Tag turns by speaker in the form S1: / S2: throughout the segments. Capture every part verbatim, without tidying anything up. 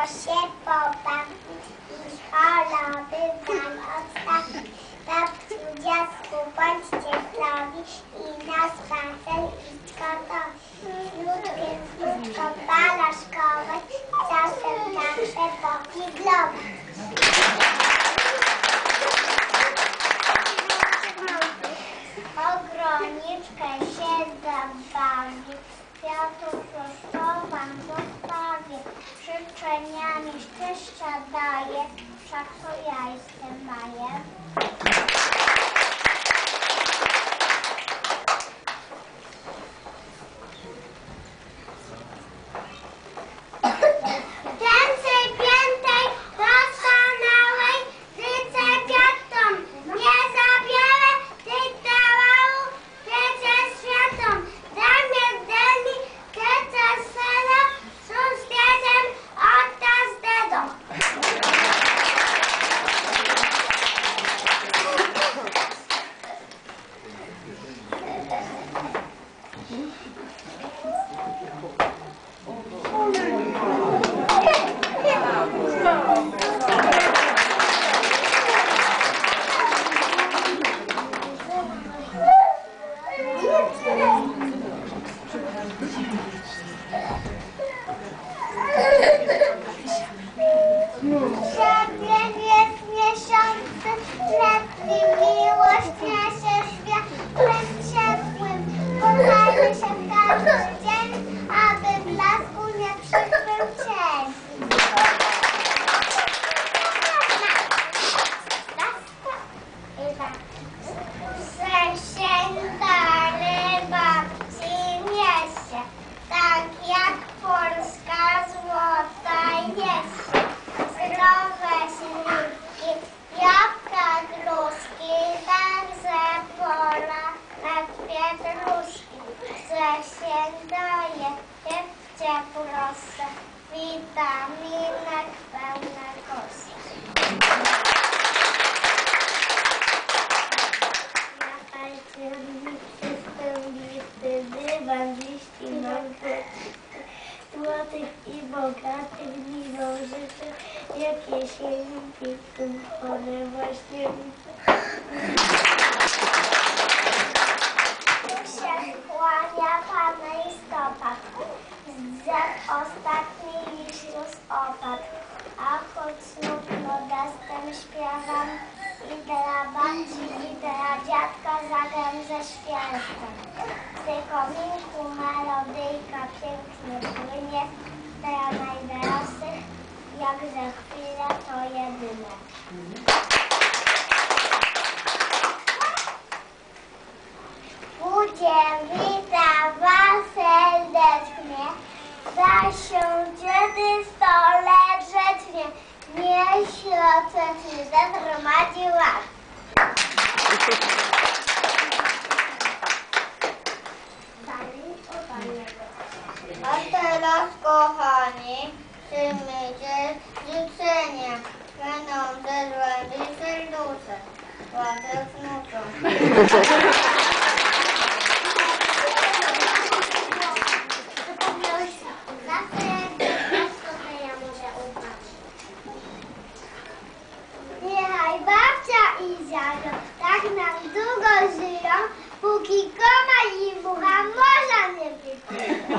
S1: się pobawić i choroby nam odstawić. Babciu, dziadku, bądźcie zdrowi i na spacer iść gotowi. Ludkiem znów kopala szkoły, czasem także pokiglować. Ogroniczkę się zabawi, kwiatów rozczołam zostawię, życzeniami szczęścia daję, wszak to ja jestem Majem. Witaminek pełne kosy. Na palcownicy spełnisty dywan, liści nowy, złotych i bogatych miną życzę, jak jesienki w tym chore właśnie widzę. Się kłania Pana listopad, z ostatni już już opadł, a choć znów modestem śpiewam i dla babci, i dla dziadka zagram ze świerszczem. Z tej kominku melodyjka pięknie płynie, dla najwyższych, jak za chwilę to jedyne. Ludzie, witam was serdecznie. Zasiądziemy w stole grzecznie, niech środek zagromadzi ład. A teraz, kochani, przyjmijcie życzenia, będą ze złębi serduszek, ładek wnuczą. Niechaj babcia i dziadzio tak nam długo żyją, póki koma i mucha morza nie wypłyną.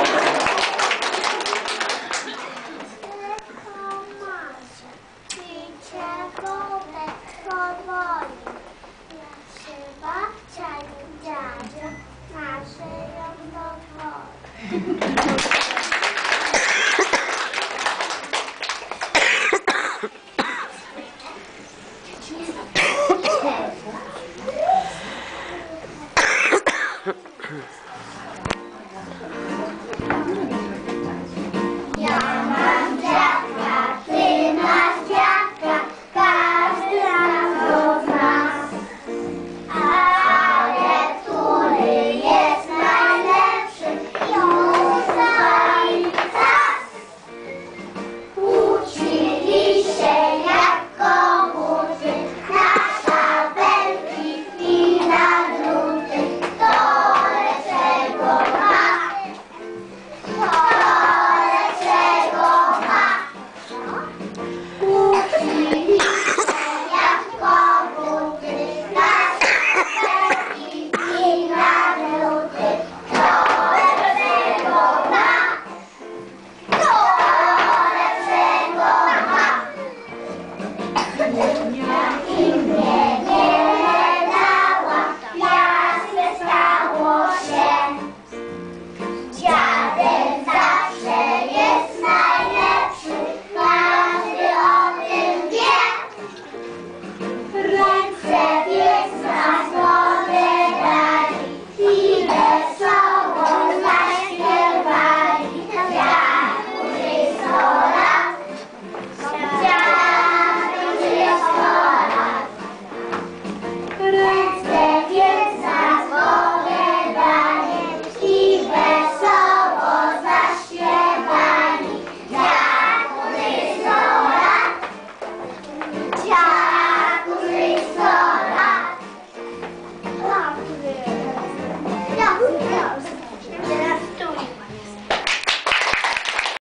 S1: Tylko macie, picie wodę powoli. Jak się babcia i dziadzio naszyją do wody.
S2: Hmm.